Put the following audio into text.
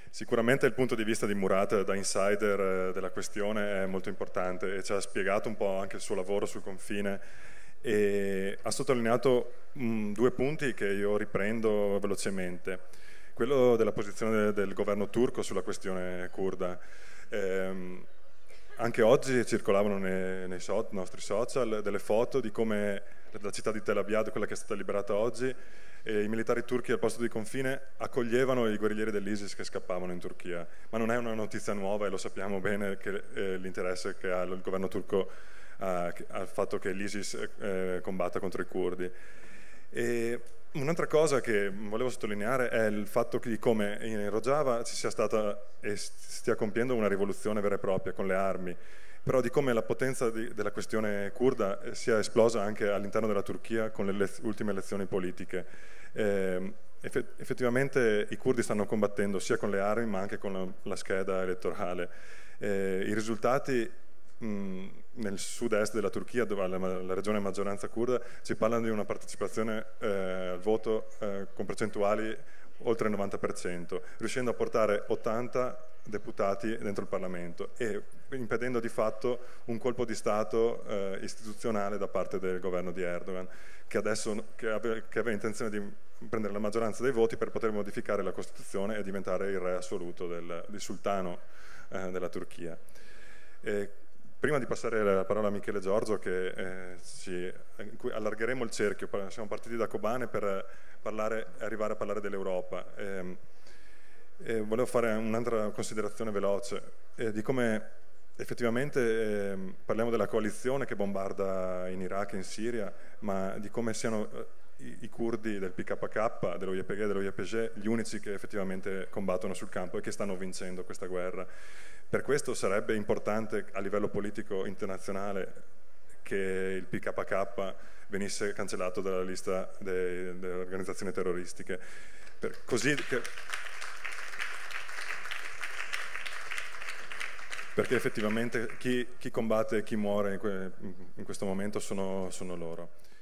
Sicuramente il punto di vista di Murat da insider della questione è molto importante e ci ha spiegato un po' anche il suo lavoro sul confine e ha sottolineato due punti che io riprendo velocemente. Quello della posizione del governo turco sulla questione curda. Anche oggi circolavano nei nostri social delle foto di come la città di Tel Abyad, quella che è stata liberata oggi, e i militari turchi al posto di confine accoglievano i guerriglieri dell'ISIS che scappavano in Turchia. Ma non è una notizia nuova e lo sappiamo bene che l'interesse che ha il governo turco al fatto che l'ISIS combatta contro i curdi. E un'altra cosa che volevo sottolineare è il fatto di come in Rojava ci sia stata e stia compiendo una rivoluzione vera e propria con le armi, però di come la potenza della questione curda sia esplosa anche all'interno della Turchia con le ultime elezioni politiche. Effettivamente i curdi stanno combattendo sia con le armi ma anche con la scheda elettorale. I risultati nel sud-est della Turchia, dove la regione maggioranza curda, ci parlano di una partecipazione al voto con percentuali oltre il 90%, riuscendo a portare 80 deputati dentro il Parlamento e impedendo di fatto un colpo di Stato istituzionale da parte del governo di Erdogan, che adesso che aveva intenzione di prendere la maggioranza dei voti per poter modificare la Costituzione e diventare il re assoluto del sultano della Turchia. Prima di passare la parola a Michele Giorgio, in cui allargheremo il cerchio, siamo partiti da Kobane per arrivare a parlare dell'Europa. Volevo fare un'altra considerazione veloce di come effettivamente parliamo della coalizione che bombarda in Iraq e in Siria, ma di come siano i curdi del PKK, dello YPG e dello YPG gli unici che effettivamente combattono sul campo e che stanno vincendo questa guerra. Per questo sarebbe importante a livello politico internazionale che il PKK venisse cancellato dalla lista delle organizzazioni terroristiche. Perché effettivamente chi combatte e chi muore in questo momento sono loro.